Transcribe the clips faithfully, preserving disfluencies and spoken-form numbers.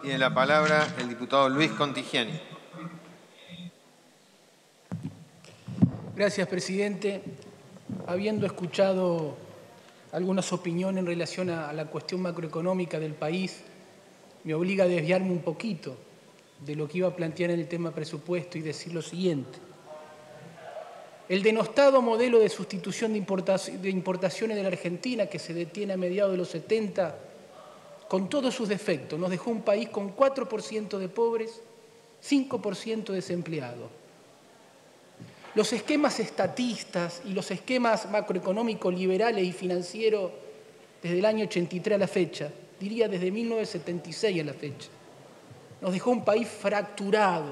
Tiene la palabra el diputado Luis Contigiani. Gracias, presidente. Habiendo escuchado algunas opiniones en relación a la cuestión macroeconómica del país, me obliga a desviarme un poquito de lo que iba a plantear en el tema presupuesto y decir lo siguiente. El denostado modelo de sustitución de importaciones de la Argentina, que se detiene a mediados de los setenta, con todos sus defectos, nos dejó un país con cuatro por ciento de pobres, cinco por ciento de desempleados. Los esquemas estatistas y los esquemas macroeconómicos liberales y financieros desde el año ochenta y tres a la fecha, diría desde mil novecientos setenta y seis a la fecha, nos dejó un país fracturado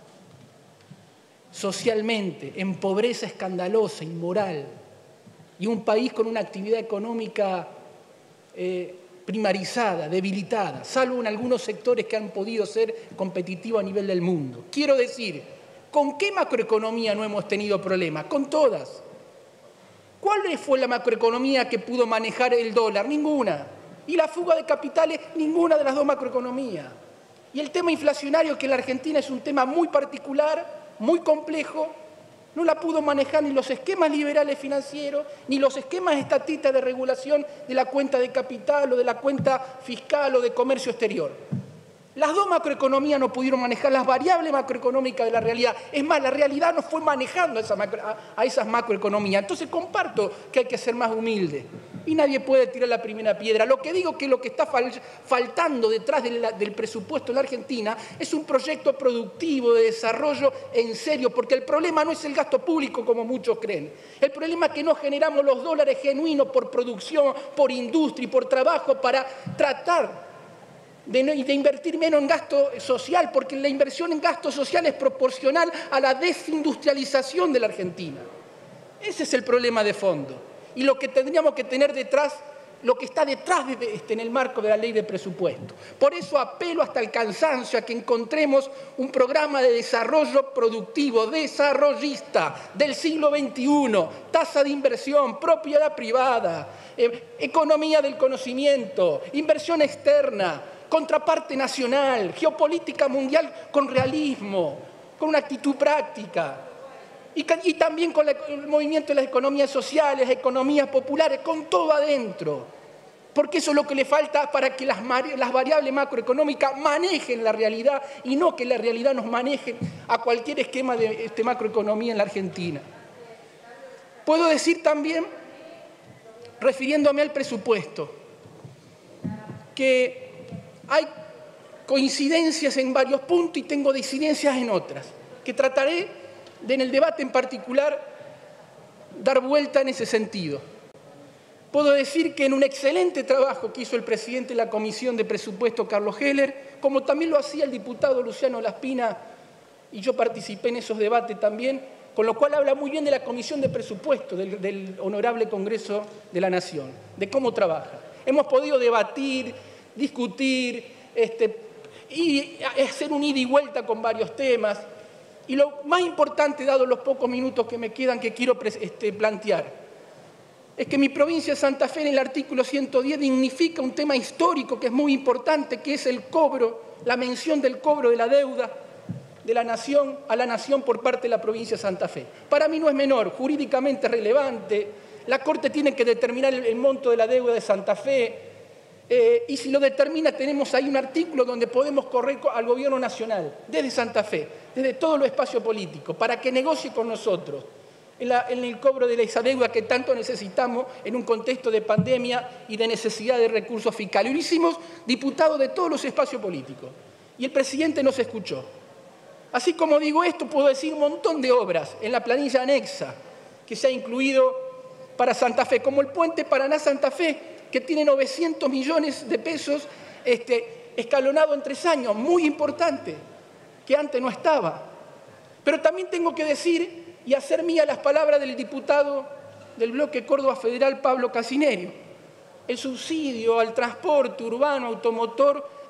socialmente, en pobreza escandalosa, inmoral, y un país con una actividad económica eh, primarizada, debilitada, salvo en algunos sectores que han podido ser competitivos a nivel del mundo. Quiero decir, ¿con qué macroeconomía no hemos tenido problemas? Con todas. ¿Cuál fue la macroeconomía que pudo manejar el dólar? Ninguna. Y la fuga de capitales, ninguna de las dos macroeconomías. Y el tema inflacionario, que en la Argentina es un tema muy particular, muy complejo, no la pudo manejar ni los esquemas liberales financieros, ni los esquemas estatistas de regulación de la cuenta de capital o de la cuenta fiscal o de comercio exterior. Las dos macroeconomías no pudieron manejar las variables macroeconómicas de la realidad. Es más, la realidad no fue manejando a, esa macro, a, a esas macroeconomías. Entonces comparto que hay que ser más humilde. Y nadie puede tirar la primera piedra. Lo que digo que lo que está fal, faltando detrás de la, del presupuesto en la Argentina es un proyecto productivo de desarrollo en serio, porque el problema no es el gasto público como muchos creen. El problema es que no generamos los dólares genuinos por producción, por industria y por trabajo para tratar De, no, de invertir menos en gasto social, porque la inversión en gasto social es proporcional a la desindustrialización de la Argentina. Ese es el problema de fondo. Y lo que tendríamos que tener detrás, lo que está detrás de este, en el marco de la ley de presupuesto. Por eso apelo hasta el cansancio a que encontremos un programa de desarrollo productivo, desarrollista, del siglo veintiuno, tasa de inversión, propiedad privada, eh, economía del conocimiento, inversión externa, contraparte nacional, geopolítica mundial con realismo, con una actitud práctica. Y, y también con la, el movimiento de las economías sociales, economías populares, con todo adentro. Porque eso es lo que le falta para que las, las variables macroeconómicas manejen la realidad y no que la realidad nos maneje a cualquier esquema de este, macroeconomía en la Argentina. Puedo decir también, refiriéndome al presupuesto, que hay coincidencias en varios puntos y tengo disidencias en otras, que trataré de, en el debate en particular, dar vuelta en ese sentido. Puedo decir que en un excelente trabajo que hizo el presidente de la Comisión de Presupuesto, Carlos Heller, como también lo hacía el diputado Luciano Laspina, y yo participé en esos debates también, con lo cual habla muy bien de la Comisión de Presupuesto del, del Honorable Congreso de la Nación, de cómo trabaja. Hemos podido debatir, discutir este, y hacer un ida y vuelta con varios temas. Y lo más importante, dado los pocos minutos que me quedan, que quiero este, plantear, es que mi provincia de Santa Fe, en el artículo ciento diez, dignifica un tema histórico que es muy importante, que es el cobro, la mención del cobro de la deuda de la nación a la nación por parte de la provincia de Santa Fe. Para mí no es menor, jurídicamente relevante. La Corte tiene que determinar el, el monto de la deuda de Santa Fe. Eh, y si lo determina, tenemos ahí un artículo donde podemos correr al gobierno nacional, desde Santa Fe, desde todos los espacios políticos, para que negocie con nosotros en, la, en el cobro de esa deuda que tanto necesitamos en un contexto de pandemia y de necesidad de recursos fiscales. Y lo hicimos diputados de todos los espacios políticos. Y el presidente nos escuchó. Así como digo esto, puedo decir un montón de obras en la planilla anexa que se ha incluido para Santa Fe, como el puente Paraná-Santa Fe, que tiene novecientos millones de pesos este, escalonado en tres años, muy importante, que antes no estaba. Pero también tengo que decir y hacer mía las palabras del diputado del bloque Córdoba Federal, Pablo Casinerio. El subsidio al transporte urbano automotor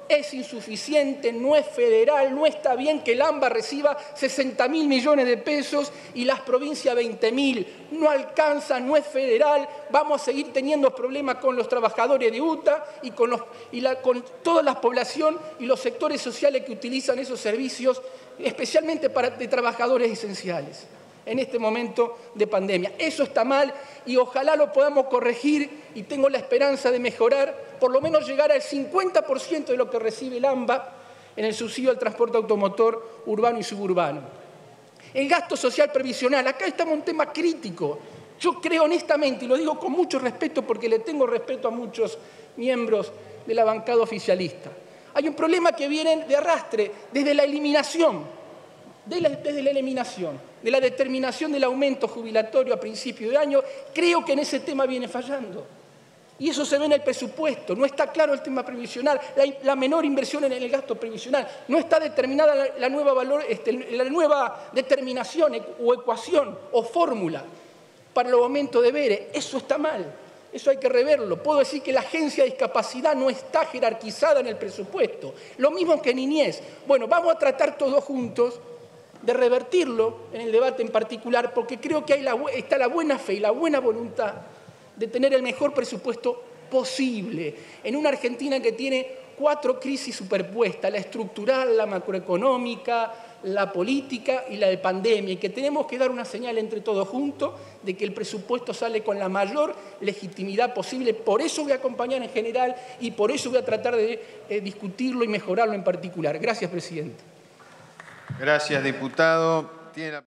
es insuficiente, no es federal, no está bien que el AMBA reciba sesenta mil millones de pesos y las provincias veinte mil. No alcanza, no es federal, vamos a seguir teniendo problemas con los trabajadores de U T A y con, los, y la, con toda la población y los sectores sociales que utilizan esos servicios, especialmente para de trabajadores esenciales en este momento de pandemia. Eso está mal y ojalá lo podamos corregir y tengo la esperanza de mejorar, por lo menos llegar al cincuenta por ciento de lo que recibe el AMBA en el subsidio al transporte automotor urbano y suburbano. El gasto social previsional, acá estamos en un tema crítico. Yo creo honestamente, y lo digo con mucho respeto porque le tengo respeto a muchos miembros de la bancada oficialista, hay un problema que viene de arrastre desde la eliminación De la, desde la eliminación, de la determinación del aumento jubilatorio a principio de año, creo que en ese tema viene fallando. Y eso se ve en el presupuesto, no está claro el tema previsional, la, la menor inversión en el gasto previsional, no está determinada la, la, nueva, valor, este, la nueva determinación o ecuación o fórmula para el aumento de B E R. Eso está mal, eso hay que reverlo. Puedo decir que la agencia de discapacidad no está jerarquizada en el presupuesto, lo mismo que niñez. Bueno, vamos a tratar todos juntos de revertirlo en el debate en particular, porque creo que hay la, está la buena fe y la buena voluntad de tener el mejor presupuesto posible en una Argentina que tiene cuatro crisis superpuestas, la estructural, la macroeconómica, la política y la de pandemia, y que tenemos que dar una señal entre todos juntos de que el presupuesto sale con la mayor legitimidad posible. Por eso voy a acompañar en general y por eso voy a tratar de eh, discutirlo y mejorarlo en particular. Gracias, presidente. Gracias, diputado. Tiene la...